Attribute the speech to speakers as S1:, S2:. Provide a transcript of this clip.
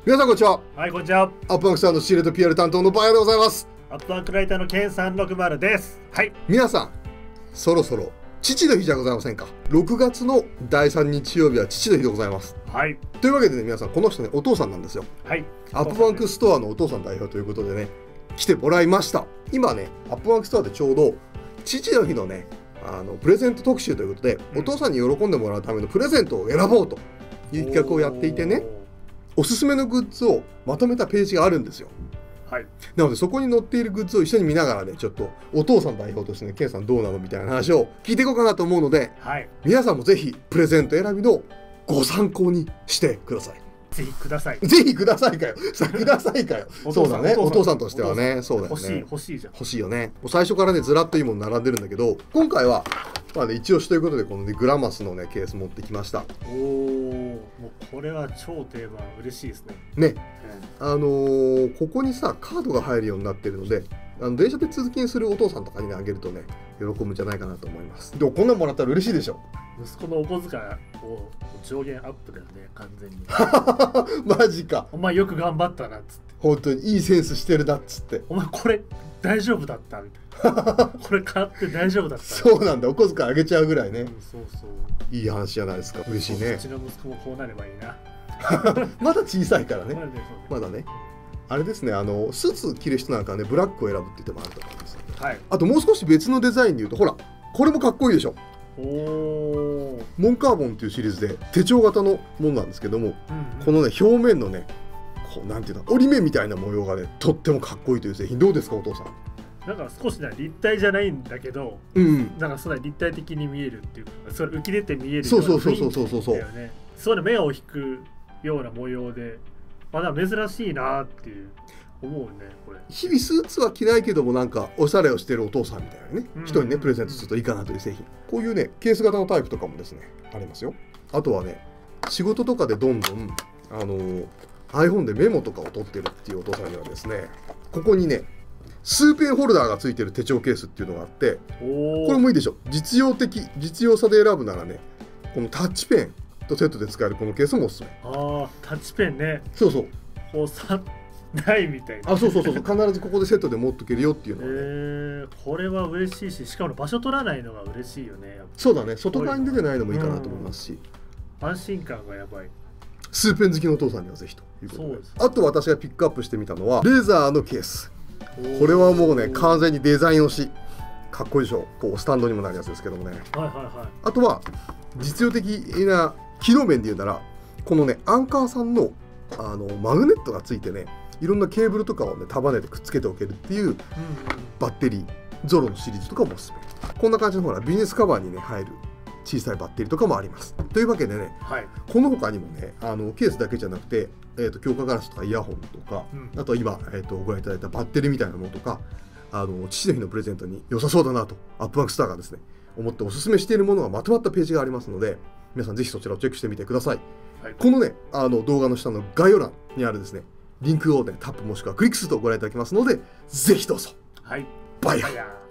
S1: 皆さんこんにちは。
S2: はい、こんにちは。
S1: アップワークスターの仕入れと PR 担当のバヤでございます。
S2: アップワークライターのケン360です。はい。
S1: 皆さん、そろそろ父の日じゃございませんか。6月の第3日曜日は父の日でございます。
S2: はい。
S1: というわけでね、皆さん、この人ね、お父さんなんですよ。
S2: はい。
S1: アップワークストアのお父さん代表ということでね、来てもらいました。今ね、アップワークストアでちょうど父の日のね、プレゼント特集ということで、お父さんに喜んでもらうためのプレゼントを選ぼうという企画をやっていてね、おすすめのグッズをまとめたページがあるんですよ。
S2: はい。
S1: なのでそこに載っているグッズを一緒に見ながらね、ちょっとお父さん代表としてね、ケンさんどうなのみたいな話を聞いていこうかなと思うので、
S2: はい、
S1: 皆さんもぜひプレゼント選びのご参考にしてください。
S2: ぜひください。
S1: ぜひくださいかよ。さくださいかよ。そうだね。お父さんとしてはね、そうだよね。
S2: 欲しいじゃん。
S1: 欲しいよね。もう最初からね、ずらっといいもの並んでるんだけど、今回はまあね、一押しということでこのねグラマスのねケース持ってきました。
S2: おお、もうこれは超定番、嬉しいですね。
S1: ね。ここにさカードが入るようになってるので、電車で通勤するお父さんとかにねあげるとね喜ぶんじゃないかなと思います。でもこんなんもらったら嬉しいでしょ。
S2: 息子のお小遣いを上限アップだよね、完全に。
S1: マジか。
S2: お前よく頑張ったなっつって。
S1: 本当にいいセンスしてるなっつって。
S2: お前これ大丈夫だったみたいな。これ買って大丈夫だった。
S1: そうなんだ、お小遣いあげちゃうぐらいね。
S2: そうそう。
S1: いい話じゃないですか。嬉しいね。
S2: うちの息子もこうなればいいな。
S1: まだ小さいからね。まだね。あれですね、スーツ着る人なんかね、ブラックを選ぶって言ってもあると思うんですよね。
S2: はい。あ
S1: ともう少し別のデザインで言うと、ほら、これもかっこいいでしょ。
S2: お
S1: モンカーボンっていうシリーズで手帳型のものなんですけども、このね表面のねこうなんていうの折り目みたいな模様がねとってもかっこいいという製品。どうですかお父さん。
S2: なんか少しね立体じゃないんだけど、なんかそんな立体的に見えるっていうか、それ浮き出て見えるような雰囲気だよね。そうね、目を引くような模様で、まだ珍しいなっていう思うね。これ
S1: 日々スーツは着ないけどもなんかおしゃれをしてるお父さんみたいなね、人にねプレゼントするといいかなという製品。こういうねケース型のタイプとかもですねありますよ。あとはね仕事とかでどんどんiPhone でメモとかを取ってるっていうお父さんにはですね、ここにね数ペンホルダーがついてる手帳ケースっていうのがあって、これもいいでしょ。実用さで選ぶならね、このタッチペンとセットで使えるこのケースもおすすめ。
S2: ああ、タッチペンね。
S1: そうそう。
S2: こうさないみたいな。
S1: あ、そう必ずここでセットで持っとけるよっていうのはね。
S2: これは嬉しいし、しかも場所取らないのが嬉しいよね。
S1: そうだね。外側に出てないのもいいかなと思いますし、
S2: 安心感がやばい。
S1: スーペン好きのお父さんにはぜひということで。あと私がピックアップしてみたのはレザーのケース。これはもうね完全にデザイン推し。かっこいいでしょ。こうスタンドにもなるやつですけどもね。あとは実用的な機能面で言うなら、このねアンカーさんのマグネットがついてね、いろんなケーブルとかをね束ねてくっつけておけるっていうバッテリー、ゾロのシリーズとかもおすすめ。こんな感じのほらビジネスカバーにね入る小さいバッテリーとかもあります。というわけでね、この他にもねケースだけじゃなくて、強化ガラスとかイヤホンとか、あと今、ご覧いただいたバッテリーみたいなものとか、父の日のプレゼントに良さそうだなとアップワークスターがですね思っておすすめしているものがまとまったページがありますので、皆さんぜひそちらをチェックしてみてください。このね動画の下の概要欄にあるですねリンクをねタップもしくはクリックするとご覧いただけますので、ぜひどうぞ。
S2: はい、
S1: バイヤー。